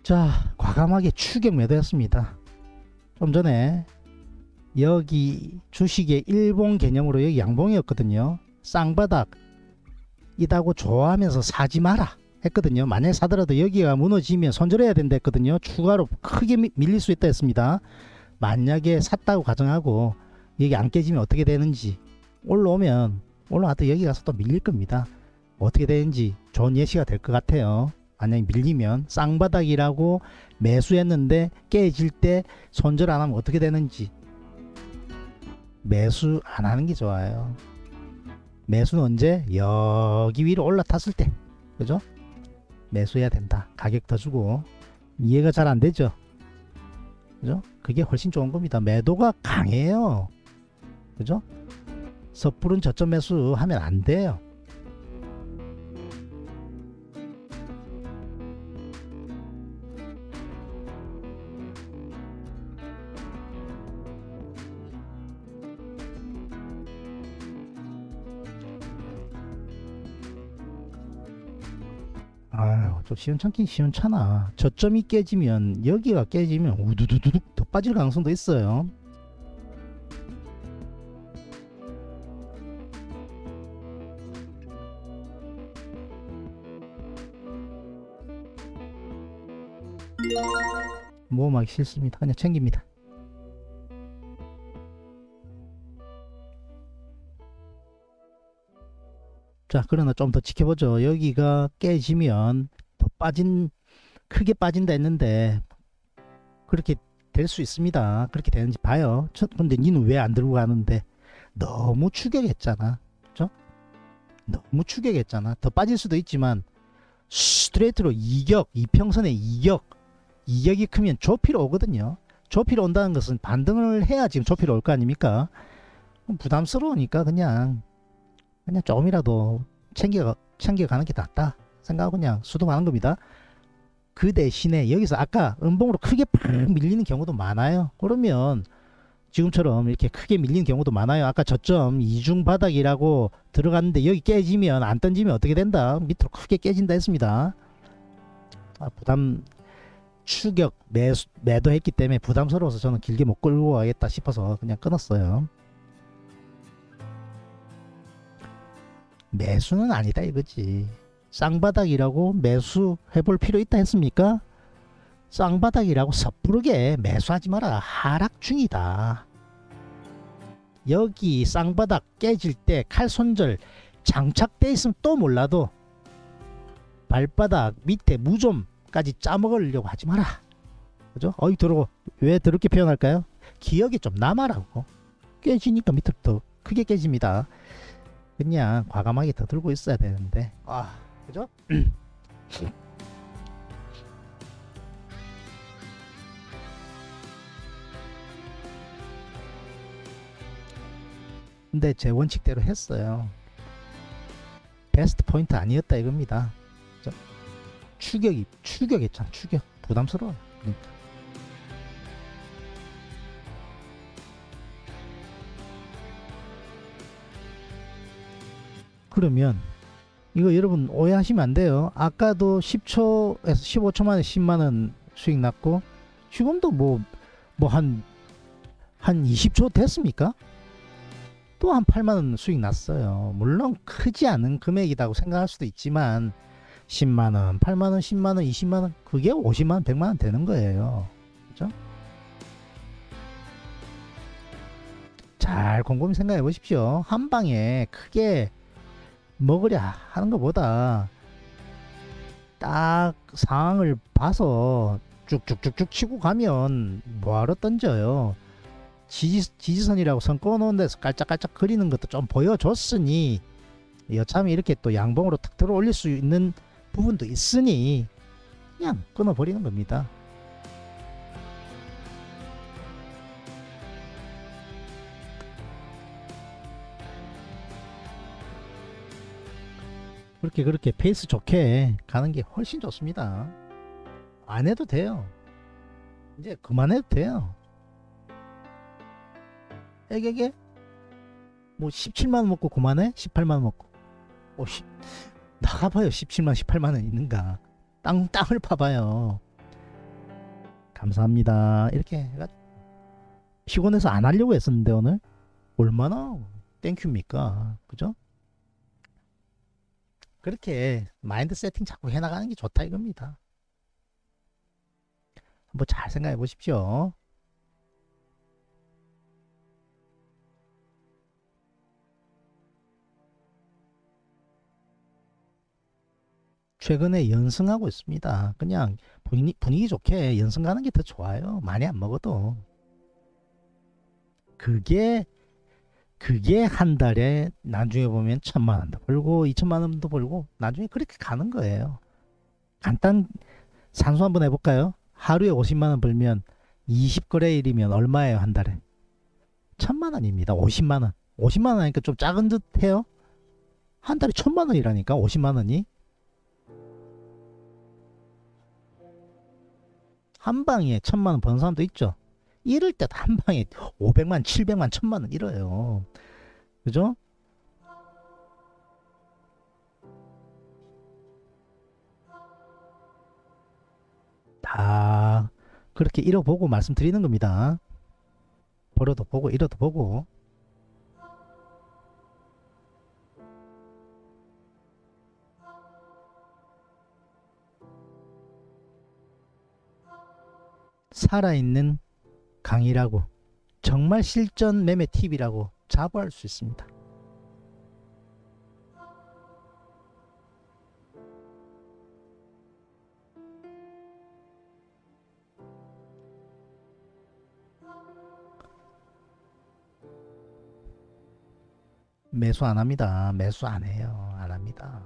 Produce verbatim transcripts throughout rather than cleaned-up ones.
자, 과감하게 추격 매도했습니다. 좀 전에 여기 주식의 일봉 개념으로 여기 양봉이었거든요. 쌍바닥 이다고 좋아하면서 사지 마라 했거든요. 만약에 사더라도 여기가 무너지면 손절해야 된다 했거든요. 추가로 크게 미, 밀릴 수 있다 했습니다. 만약에 샀다고 가정하고 여기 안 깨지면 어떻게 되는지, 올라오면 올라와도 여기 가서 또 밀릴 겁니다. 어떻게 되는지 좋은 예시가 될 것 같아요. 만약에 밀리면 쌍바닥이라고 매수했는데 깨질 때 손절 안 하면 어떻게 되는지. 매수 안 하는 게 좋아요. 매수는 언제? 여기 위로 올라탔을 때, 그죠? 매수해야 된다. 가격 더 주고. 이해가 잘 안 되죠? 그죠? 그게 훨씬 좋은 겁니다. 매도가 강해요. 그죠? 섣부른 저점 매수 하면 안 돼요. 아유, 좀 시원찮긴 시원찮아. 저점이 깨지면, 여기가 깨지면 우두두두둑 더 빠질 가능성도 있어요. 모험하기 싫습니다. 그냥 챙깁니다. 자, 그러나 좀 더 지켜보죠. 여기가 깨지면 더 빠진, 크게 빠진다 했는데 그렇게 될 수 있습니다. 그렇게 되는지 봐요. 저, 근데 니는 왜 안 들고 가는데? 너무 추격했잖아. 그죠? 너무 추격했잖아. 더 빠질 수도 있지만 스트레이트로 이격, 이평선의 이격, 이격이 크면 조피로 오거든요. 조피로 온다는 것은 반등을 해야 지금 조피로 올 거 아닙니까? 부담스러우니까 그냥 그냥 조금이라도 챙겨, 챙겨가는 게 낫다 생각하고 그냥 수동하는 겁니다. 그 대신에 여기서 아까 음봉으로 크게 팍 밀리는 경우도 많아요. 그러면 지금처럼 이렇게 크게 밀리는 경우도 많아요. 아까 저점 이중 바닥이라고 들어갔는데 여기 깨지면, 안 던지면 어떻게 된다? 밑으로 크게 깨진다 했습니다. 아, 부담, 추격 매수, 매도했기 때문에 부담스러워서 저는 길게 못 끌고 가겠다 싶어서 그냥 끊었어요. 매수는 아니다 이거지. 쌍바닥이라고 매수해볼 필요 있다 했습니까? 쌍바닥이라고 섣부르게 매수하지 마라. 하락 중이다. 여기 쌍바닥 깨질 때 칼손절 장착돼 있으면 또 몰라도 발바닥 밑에 무좀까지 짜먹으려고 하지 마라. 그죠? 어이 더러워. 왜 더럽게 표현할까요? 기억이 좀 남아라고. 깨지니까 밑으로 더 크게 깨집니다. 그냥 과감하게 더 들고 있어야 되는데, 아, 그죠? 근데 제 원칙대로 했어요. 베스트 포인트 아니었다 이겁니다. 그죠? 추격이 추격했잖아. 추격 부담스러워. 그러니까. 그러면 이거 여러분 오해하시면 안 돼요. 아까도 십 초에서 십오 초 만에 십만 원 수익 났고 지금도 뭐 뭐 한 한 이십 초 됐습니까? 또 한 팔만 원 수익 났어요. 물론 크지 않은 금액이라고 생각할 수도 있지만 십만 원, 팔만 원, 십만 원, 이십만 원 그게 오십만 원, 백만 원 되는 거예요. 그죠? 잘 곰곰이 생각해 보십시오. 한 방에 크게 먹으랴 하는 것보다 딱 상황을 봐서 쭉쭉쭉쭉 치고 가면 뭐하러 던져요. 지지, 지지선이라고 선 꺼놓은 데서 깔짝깔짝 그리는 것도 좀 보여줬으니 여차하면 이렇게 또 양봉으로 탁 들어 올릴 수 있는 부분도 있으니 그냥 끊어버리는 겁니다. 그렇게 그렇게 페이스 좋게 가는 게 훨씬 좋습니다. 안 해도 돼요. 이제 그만해도 돼요. 에게게 뭐 십칠만 원 먹고 그만해? 십팔만 원 먹고 오, 나가봐요. 십칠만 십팔만 원 있는가. 땅, 땅을 파봐요. 감사합니다. 이렇게 해가지고 피곤해서 안 하려고 했었는데 오늘 얼마나 땡큐입니까? 그죠? 그렇게 마인드 세팅 자꾸 해나가는 게 좋다 이겁니다. 한번 잘 생각해 보십시오. 최근에 연승하고 있습니다. 그냥 분위기, 분위기 좋게 연승 가는 게 더 좋아요. 많이 안 먹어도. 그게 그게 한 달에 나중에 보면 천만 원도 벌고 이천만 원도 벌고 나중에 그렇게 가는 거예요. 간단 산수 한번 해볼까요? 하루에 오십만 원 벌면 이십 거래일이면 얼마예요 한 달에? 천만 원입니다. 오십만 원. 오십만 원 하니까 좀 작은 듯 해요? 한 달에 천만 원이라니까 오십만 원이. 한 방에 천만 원 버는 사람도 있죠. 이럴 때 한 방에 오백만, 칠백만, 천만 원 이래요. 그죠? 다 그렇게 잃어보고 말씀드리는 겁니다. 벌어도 보고 잃어도 보고. 살아있는 강의라고, 정말 실전 매매 팁이라고 자부할 수 있습니다. 매수 안 합니다. 매수 안 해요. 안 합니다.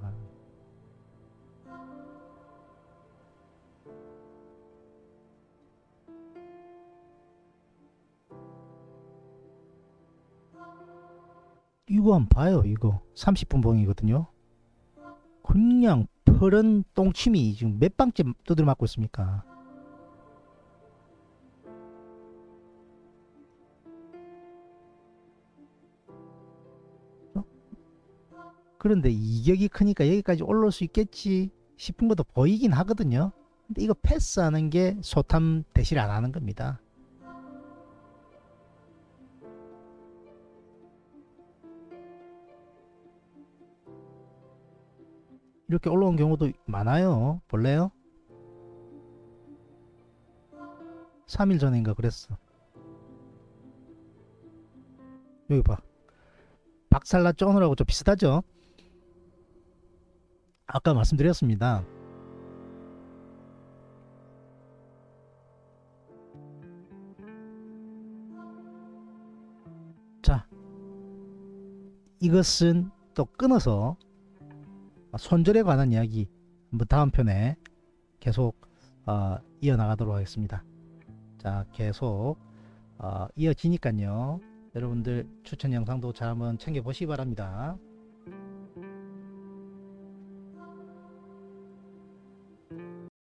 이거 한번 봐요. 이거 삼십 분 봉이거든요. 그냥 푸른 똥침이 지금 몇 방째 두드려 맞고 있습니까? 그런데 이격이 크니까 여기까지 올라올 수 있겠지 싶은 것도 보이긴 하거든요. 근데 이거 패스하는 게 소탐 대실 안 하는 겁니다. 이렇게 올라온 경우도 많아요. 볼래요? 삼 일 전인가 그랬어. 여기 봐. 박살났죠? 오늘하고 좀 비슷하죠? 아까 말씀드렸습니다. 자, 이것은 또 끊어서 손절에 관한 이야기 한번 다음 편에 계속 어, 이어나가도록 하겠습니다. 자, 계속 어, 이어지니까요. 여러분들 추천 영상도 잘 한번 챙겨보시기 바랍니다.